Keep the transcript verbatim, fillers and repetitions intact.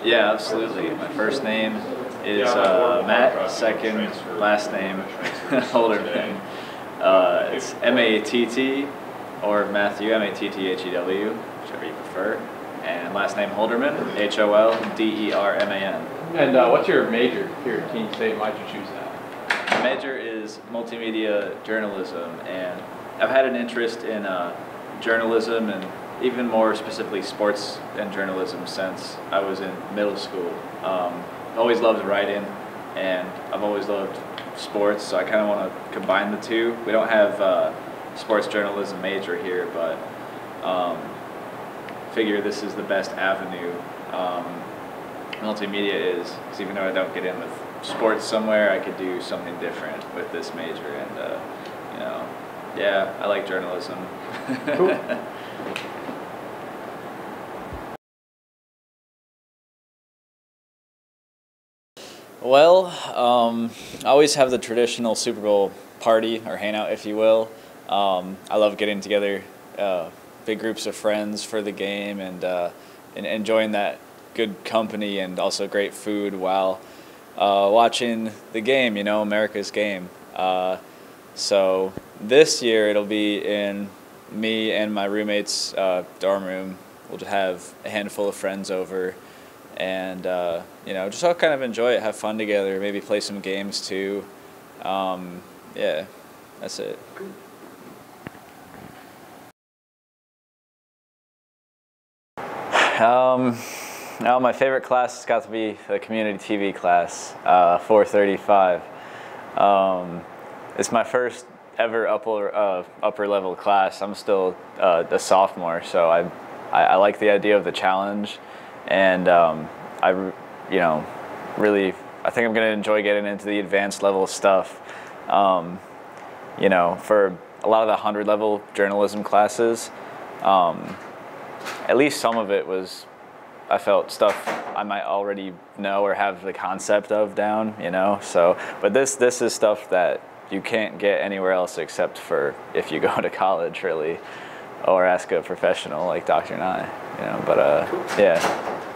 Yeah, absolutely. My first name is uh, Matt, second last name Holderman. Uh, it's M A T T or Matthew, M A T T H E W, whichever you prefer. And last name Holderman, H O L D E R M A N. And uh, what's your major here at Keene State? Why'd you choose that? My major is multimedia journalism, and I've had an interest in uh, journalism and even more specifically sports and journalism since I was in middle school. Um, I've always loved writing, and I've always loved sports, so I kind of want to combine the two. We don't have uh, sports journalism major here, but um, figure this is the best avenue. Um, multimedia is, because even though I don't get in with sports somewhere, I could do something different with this major, and uh, you know, yeah, I like journalism. Cool. Well, um, I always have the traditional Super Bowl party or hangout, if you will. Um, I love getting together uh, big groups of friends for the game and, uh, and enjoying that good company and also great food while uh, watching the game, you know, America's game. Uh, so this year it'll be in me and my roommate's uh, dorm room. We'll just have a handful of friends over. And, uh, you know, just all kind of enjoy it, have fun together, maybe play some games too. Um, yeah, that's it. Um, now my favorite class has got to be the community T V class, uh, four thirty-five. Um, it's my first ever upper, uh, upper level class. I'm still uh, a sophomore, so I, I, I like the idea of the challenge. And um, I, you know, really, I think I'm going to enjoy getting into the advanced level stuff. Um, you know, for a lot of the hundred level journalism classes, um, at least some of it was, I felt stuff I might already know or have the concept of down, you know. So, but this this is stuff that you can't get anywhere else except for if you go to college, really. Or ask a professional like Doctor Nye, you know, but uh, yeah.